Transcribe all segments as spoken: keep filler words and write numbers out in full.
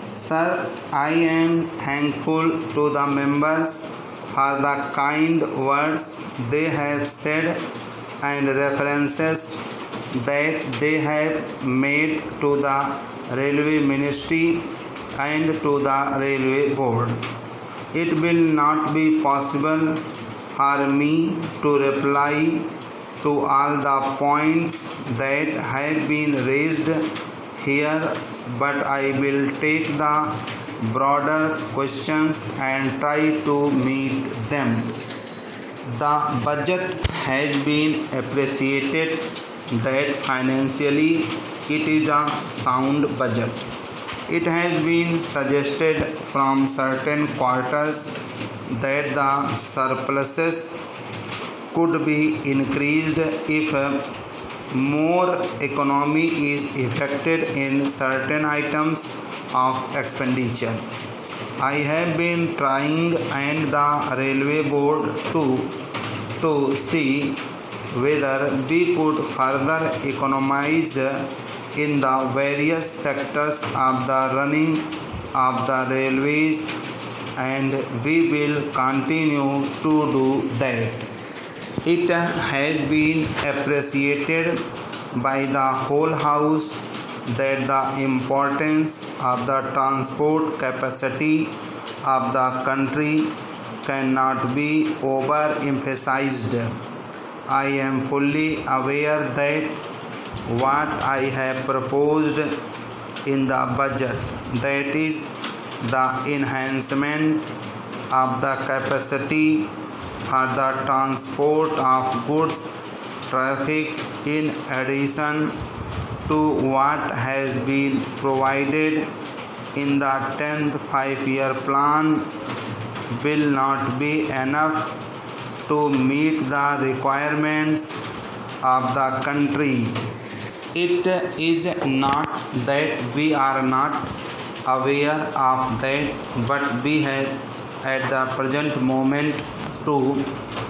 Sir, I am thankful to the members for the kind words they have said and references that they have made to the Railway Ministry and to the Railway Board. It will not be possible for me to reply to all the points that have been raised here, but I will take the broader questions and try to meet them. The budget has been appreciated that financially it is a sound budget. It has been suggested from certain quarters that the surpluses could be increased if more economy is effected in certain items of expenditure. I have been trying and the railway board too to see whether we could further economize in the various sectors of the running of the railways, and we will continue to do that. It has been appreciated by the whole House that the importance of the transport capacity of the country cannot be overemphasized. I am fully aware that what I have proposed in the budget, that is the enhancement of the capacity for the transport of goods traffic in addition to what has been provided in the tenth five-year plan, will not be enough to meet the requirements of the country. It is not that we are not aware of that, but we have at the present moment to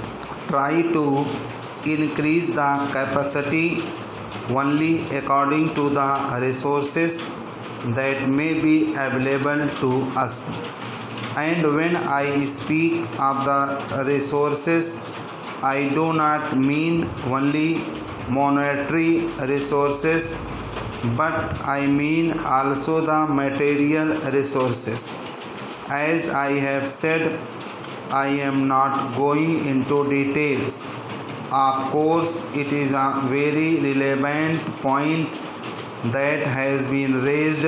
try to increase the capacity only according to the resources that may be available to us. And when I speak of the resources, I do not mean only monetary resources, but I mean also the material resources. As I have said, I am not going into details. Of course, it is a very relevant point that has been raised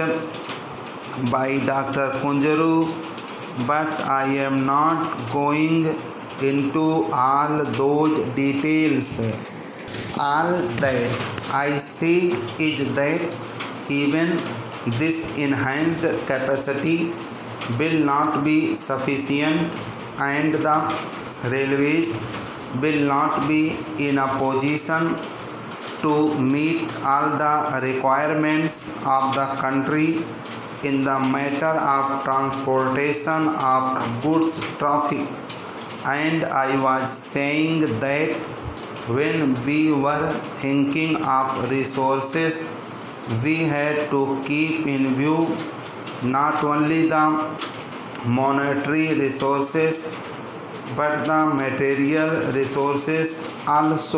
by Doctor Kunjaru, but I am not going into all those details. All that I say is that even this enhanced capacity will not be sufficient, and the railways will not be in a position to meet all the requirements of the country in the matter of transportation of goods traffic. And I was saying that when we were thinking of resources, we had to keep in view not only the monetary resources but the material resources also.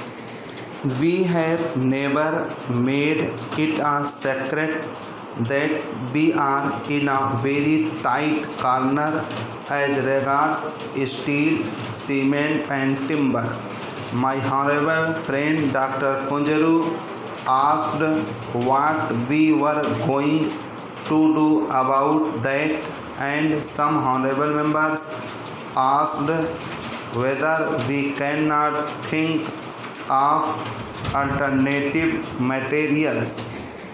We have never made it a secret that we are in a very tight corner as regards steel, cement and timber. My honorable friend Doctor Kunjaru asked what we were going to do about that, and some honorable members asked whether we cannot think of alternative materials.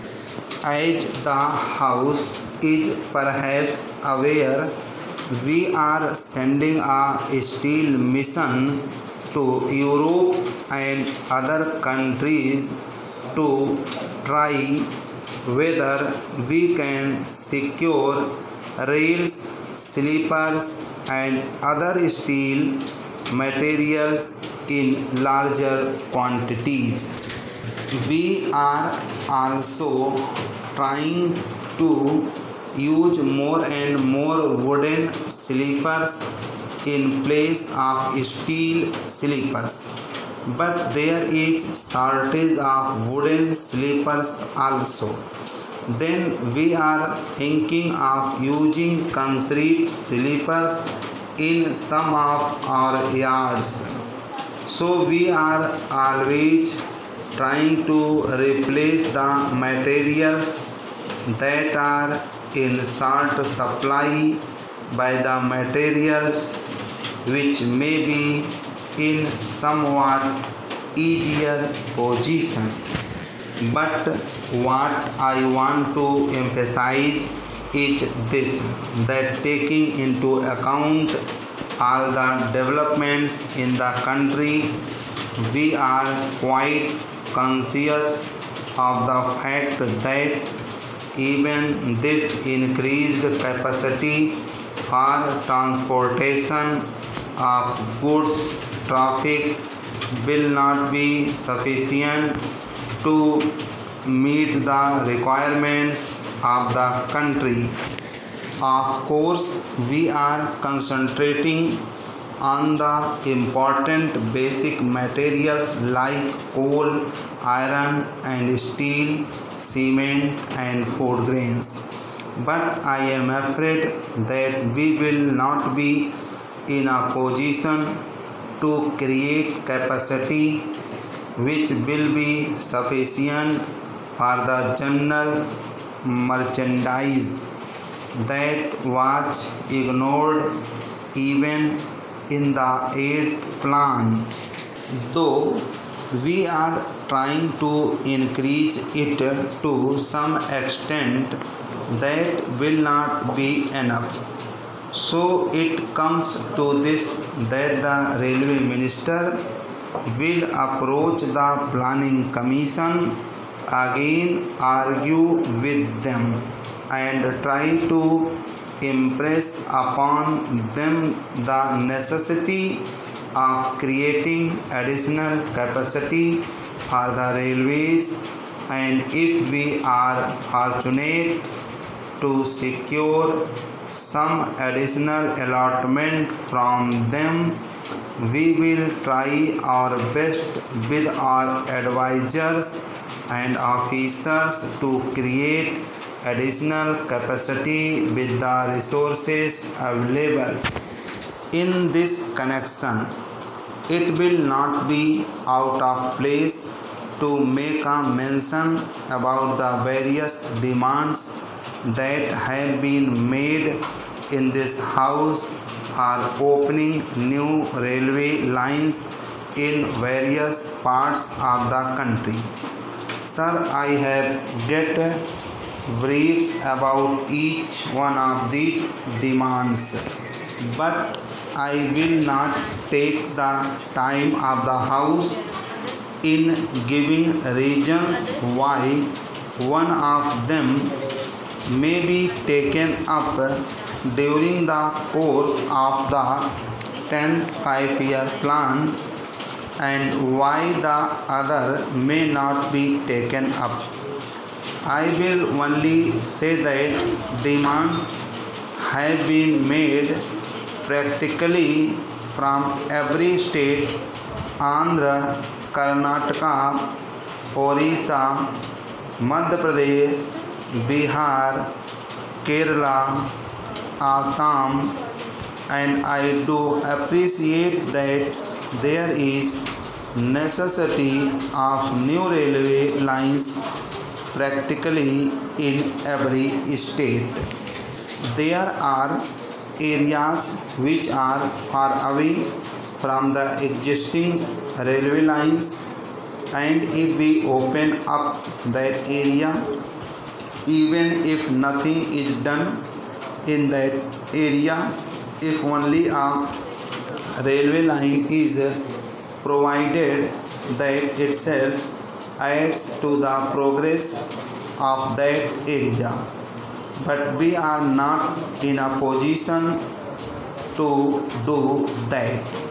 As the House is perhaps aware, we are sending a steel mission to Europe and other countries to try whether we can secure rails, sleepers and other steel materials in larger quantities. We are also trying to use more and more wooden sleepers in place of steel sleepers. But there is shortage of wooden sleepers also. Then we are thinking of using concrete sleepers in some of our yards. So we are always trying to replace the materials that are in short supply by the materials which may be in somewhat easier position. But what I want to emphasize is this, that taking into account all the developments in the country, we are quite conscious of the fact that even this increased capacity for transportation of goods traffic will not be sufficient to meet the requirements of the country. Of course, we are concentrating on the important basic materials like coal, iron and steel, cement and food grains. But I am afraid that we will not be in a position to create capacity which will be sufficient for the general merchandise that was ignored even in the eighth plan. Though we are trying to increase it to some extent, that will not be enough. So it comes to this, that the railway minister will approach the planning commission, again argue with them and try to impress upon them the necessity of creating additional capacity for the railways, and if we are fortunate to secure some additional allotment from them, we will try our best with our advisors and officers to create additional capacity with the resources available. In this connection, it will not be out of place to make a mention about the various demands that have been made in this house for opening new railway lines in various parts of the country. Sir, I have get briefs about each one of these demands, but I will not take the time of the house in giving reasons why one of them may be taken up during the course of the tenth five-year plan and why the other may not be taken up. I will only say that demands have been made practically from every state: Andhra, Karnataka, Orissa, Madhya Pradesh, Bihar, Kerala, Assam, and I do appreciate that there is necessity of new railway lines practically in every state. There are areas which are far away from the existing railway lines, and if we open up that area, even if nothing is done in that area, if only a railway line is provided, that itself adds to the progress of that area. But we are not in a position to do that.